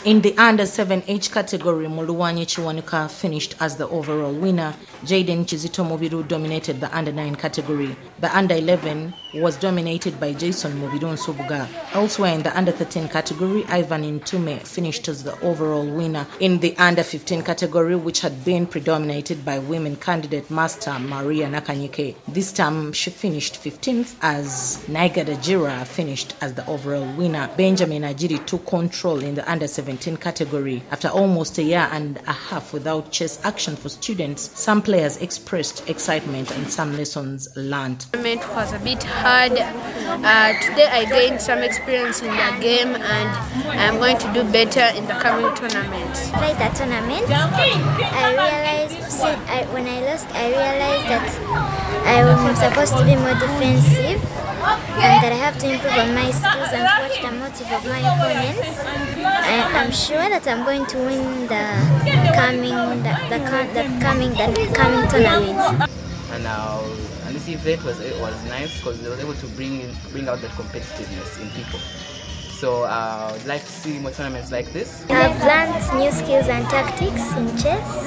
In the under-7 age category, Muluwanyi Chiwanuka finished as the overall winner. Jaden Chizito Mubiru dominated the under-9 category. The under-11 was dominated by Jason Mubiru Nsubuga. Elsewhere in the under-13 category, Ivan Intume finished as the overall winner. In the under-15 category, which had been predominated by women candidate Master Maria Nakanyike, this time she finished 15th as Naiga Dajira finished as the overall winner. Benjamin Ajiri took control in the under-17 category. After almost a year and a half without chess action for students, some players expressed excitement and some lessons learned. It was a bit hard. Today I gained some experience in the game and I'm going to do better in the coming tournament. Played that tournament, when I lost, I realized that I was supposed to be more defensive and that I have to improve on my skills and watch the motive of my opponents. I'm sure that I'm going to win the coming tournament. And this event was nice because it was able to bring out that competitiveness in people. So I'd like to see more tournaments like this. I've learned new skills and tactics in chess.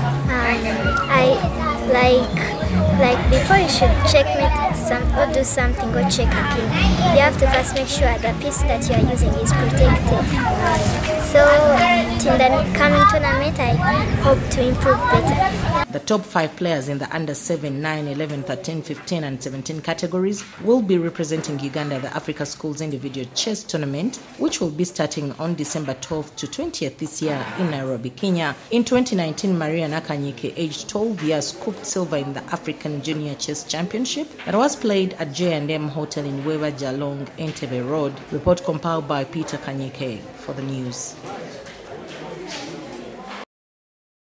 Like before you should checkmate or do something or check a king, you have to first make sure the piece that you are using is protected. So in the coming tournament, I hope to improve better. The top 5 players in the under 7, 9, 11, 13, 15 and 17 categories will be representing Uganda at the Africa Schools Individual Chess Tournament, which will be starting on December 12th to 20th this year in Nairobi, Kenya. In 2019, Maria Nakanyike, aged 12 years, scooped silver in the African Junior Chess Championship that was played at J&M Hotel in Wewa Jalong, Entebbe Road. Report compiled by Peter Kanyike for the news.